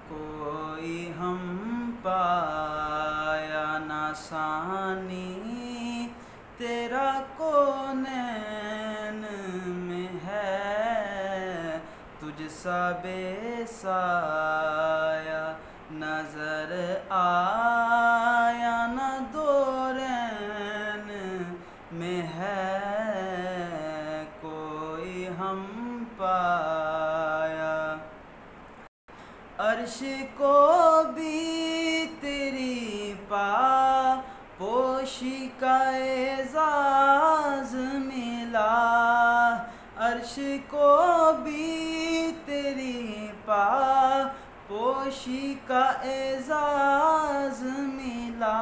कोई हम पाया ना सानी, तेरा कौनैन में है, तुझसा बेसाया नजर आया न दोरैन में है, कोई हम पाया। अर्श को भी तेरी पोशी का एजाज मिला, अर्श को भी तेरी पोशी का एजाज मिला,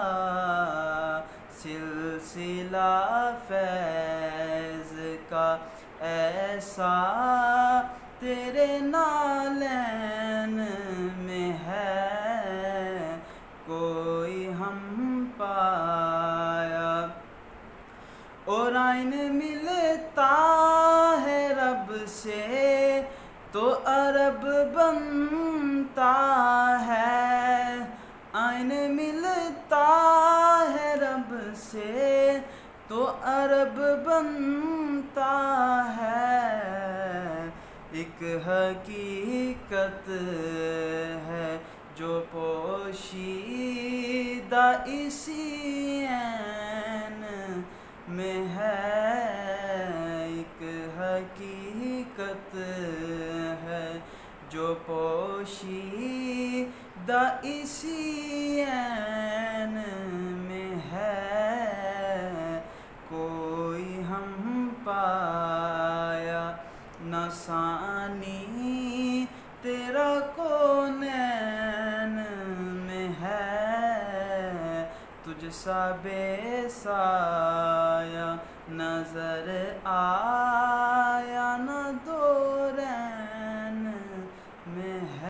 सिलसिला फैज़ का ऐसा तेरे नालैन में है, कोई हम पाया। और आइन मिलता है रब से तो अरब बनता है, आइन मिलता है रब से तो अरब बनता है, एक हकीकत है जो पोशीदा इसी ऐन में है, एक हकीकत है जो पोशीदा इसी ऐन में है, कोई हम पाया न सानी, तेरा कौनैन में है, तुझसा बेसाया नजर आ